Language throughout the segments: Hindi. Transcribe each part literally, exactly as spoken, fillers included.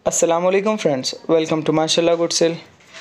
अस्सलामुअलैकुम फ्रेंड्स, वेलकम टू माशाल्लाह गुड सेल।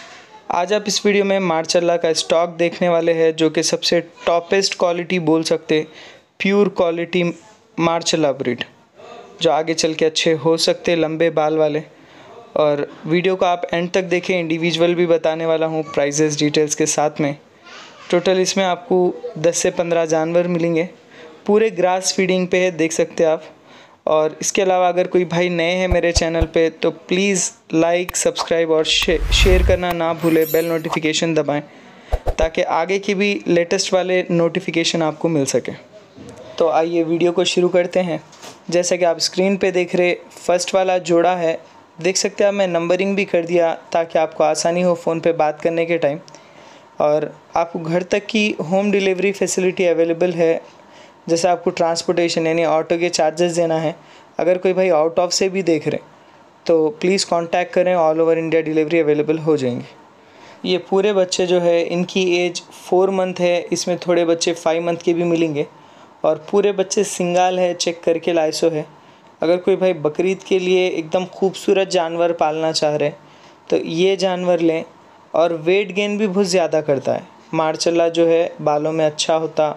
आज आप इस वीडियो में माशाल्लाह का स्टॉक देखने वाले हैं जो कि सबसे टॉपेस्ट क्वालिटी बोल सकते, प्योर क्वालिटी माशाल्लाह ब्रीड जो आगे चल के अच्छे हो सकते, लंबे बाल वाले। और वीडियो को आप एंड तक देखें, इंडिविजुअल भी बताने वाला हूँ प्राइजेस डिटेल्स के साथ में। टोटल इसमें आपको दस से पंद्रह जानवर मिलेंगे, पूरे ग्रास फीडिंग पे है, देख सकते हैं आप। और इसके अलावा अगर कोई भाई नए हैं मेरे चैनल पे तो प्लीज़ लाइक, सब्सक्राइब और शे, शेयर करना ना भूले, बेल नोटिफिकेशन दबाएं ताकि आगे की भी लेटेस्ट वाले नोटिफिकेशन आपको मिल सके। तो आइए वीडियो को शुरू करते हैं। जैसा कि आप स्क्रीन पे देख रहे, फर्स्ट वाला जोड़ा है, देख सकते हैं। मैं नंबरिंग भी कर दिया ताकि आपको आसानी हो फ़ोन पे बात करने के टाइम। और आपको घर तक की होम डिलीवरी फैसिलिटी अवेलेबल है। जैसे आपको ट्रांसपोर्टेशन यानी ऑटो के चार्जेस देना है, अगर कोई भाई आउट ऑफ से भी देख रहे तो प्लीज़ कांटेक्ट करें, all over India delivery available हो जाएंगे। ये पूरे बच्चे जो है इनकी एज फोर मंथ है, इसमें थोड़े बच्चे फाइव मंथ के भी मिलेंगे। और पूरे बच्चे सिंगल है, चेक करके लाइसो है। अगर कोई भाई बकरीद के लिए एकदम खूबसूरत जानवर पालना चाह रहे तो ये जानवर लें। और वेट गेन भी बहुत ज़्यादा करता है, माशाल्लाह जो है बालों में अच्छा होता।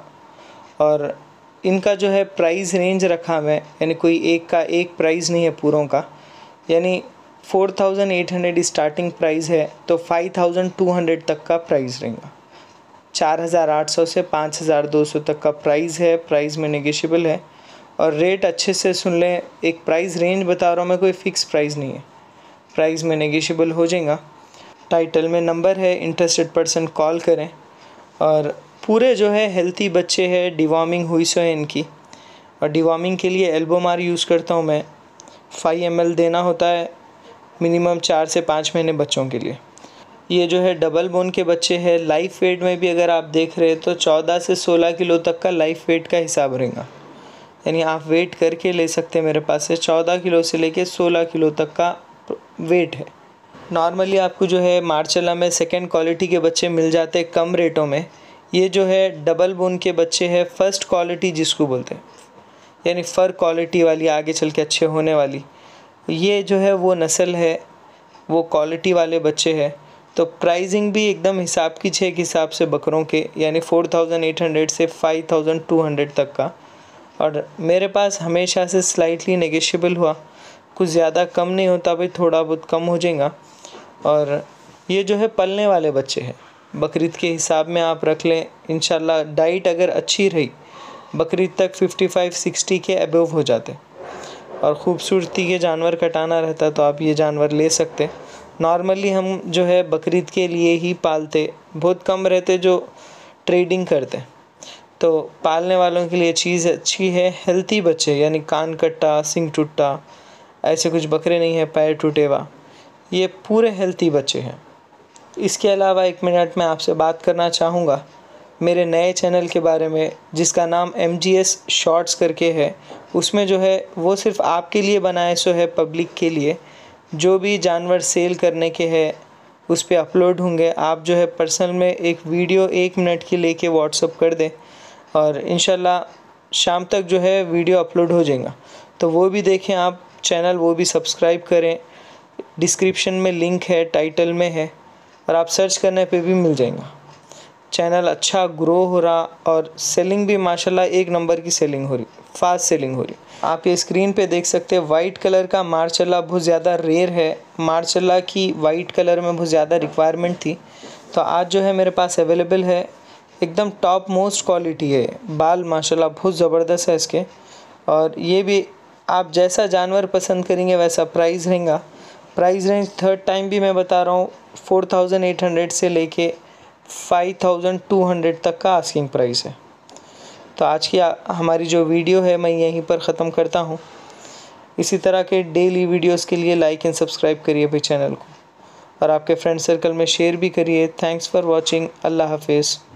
और इनका जो है प्राइस रेंज रखा मैं, यानी कोई एक का एक प्राइस नहीं है पूरों का, यानी four thousand eight hundred starting price है तो फाइव थाउजेंड टू हंड्रेड तक का प्राइस रहेगा। चार हज़ार आठ सौ से पाँच हज़ार दो सौ तक का प्राइस है। प्राइस में नेगोशिएबल है। और रेट अच्छे से सुन लें, एक प्राइस रेंज बता रहा हूँ मैं, कोई फ़िक्स प्राइस नहीं है, प्राइस में नेगोशिएबल हो जाएगा। टाइटल में नंबर है, इंटरेस्टेड पर्सन कॉल करें। और पूरे जो है हेल्थी बच्चे हैं, डिवॉर्मिंग हुई सो है इनकी। और डिवॉर्मिंग के लिए एल्बोमार यूज़ करता हूँ मैं, फाइव एम एल देना होता है मिनिमम चार से पाँच महीने बच्चों के लिए। ये जो है डबल बोन के बच्चे हैं। लाइफ वेट में भी अगर आप देख रहे हैं तो चौदह से सोलह किलो तक का लाइफ वेट का हिसाब रहेगा, यानी आप वेट करके ले सकते हैं। मेरे पास से चौदह किलो से लेके सोलह किलो तक का वेट है। नॉर्मली आपको जो है मार्शल्लाह में सेकेंड क्वालिटी के बच्चे मिल जाते हैं कम रेटों में। ये जो है डबल बोन के बच्चे हैं, फर्स्ट क्वालिटी जिसको बोलते हैं, यानी फ़र क्वालिटी वाली, आगे चल के अच्छे होने वाली। ये जो है वो नस्ल है, वो क्वालिटी वाले बच्चे हैं। तो प्राइसिंग भी एकदम हिसाब की छः के हिसाब से बकरों के, यानी फोर थाउजेंड एट हंड्रेड से फाइव थाउजेंड टू हंड्रेड तक का। और मेरे पास हमेशा से स्लाइटली नेगोशिएबल हुआ, कुछ ज़्यादा कम नहीं होता भाई, थोड़ा बहुत कम हो जाएगा। और ये जो है पलने वाले बच्चे हैं, बकरीद के हिसाब में आप रख लें। इंशाल्लाह डाइट अगर अच्छी रही, बकरीद तक फिफ्टी फाइव सिक्सटी के अबव हो जाते। और ख़ूबसूरती के जानवर कटाना रहता तो आप ये जानवर ले सकते। नॉर्मली हम जो है बकरीद के लिए ही पालते, बहुत कम रहते जो ट्रेडिंग करते। तो पालने वालों के लिए चीज़ अच्छी है। हेल्थी बच्चे, यानी कान कट्टा, सिंग टूटा, ऐसे कुछ बकरे नहीं है पैर टूटे हुआ, ये पूरे हेल्थी बच्चे हैं। इसके अलावा एक मिनट में आपसे बात करना चाहूँगा मेरे नए चैनल के बारे में, जिसका नाम एम जी एस शॉर्ट्स करके है। उसमें जो है वो सिर्फ आपके लिए बनाए सो है, पब्लिक के लिए। जो भी जानवर सेल करने के हैं उस पर अपलोड होंगे। आप जो है पर्सनल में एक वीडियो एक मिनट की लेके व्हाट्सअप कर दें और इंशाल्लाह शाम तक जो है वीडियो अपलोड हो जाएगा। तो वो भी देखें आप चैनल, वो भी सब्सक्राइब करें। डिस्क्रिप्शन में लिंक है, टाइटल में है, और आप सर्च करने पे भी मिल जाएगा। चैनल अच्छा ग्रो हो रहा और सेलिंग भी माशाल्लाह एक नंबर की सेलिंग हो रही, फास्ट सेलिंग हो रही। आप ये स्क्रीन पे देख सकते हैं, वाइट कलर का माशाल्लाह बहुत ज़्यादा रेयर है। माशाल्लाह की वाइट कलर में बहुत ज़्यादा रिक्वायरमेंट थी, तो आज जो है मेरे पास अवेलेबल है। एकदम टॉप मोस्ट क्वालिटी है, बाल माशाल्लाह बहुत ज़बरदस्त है इसके। और ये भी आप जैसा जानवर पसंद करेंगे वैसा प्राइस रहेगा। प्राइस रेंज थर्ड टाइम भी मैं बता रहा हूँ, फोर थाउजेंड एट हंड्रेड से लेके फाइव थाउजेंड टू हंड्रेड तक का आस्किंग प्राइस है। तो आज की हमारी जो वीडियो है मैं यहीं पर ख़त्म करता हूँ। इसी तरह के डेली वीडियोस के लिए लाइक एंड सब्सक्राइब करिए भाई चैनल को, और आपके फ्रेंड सर्कल में शेयर भी करिए। Thanks for watching. अल्लाह हाफिज़।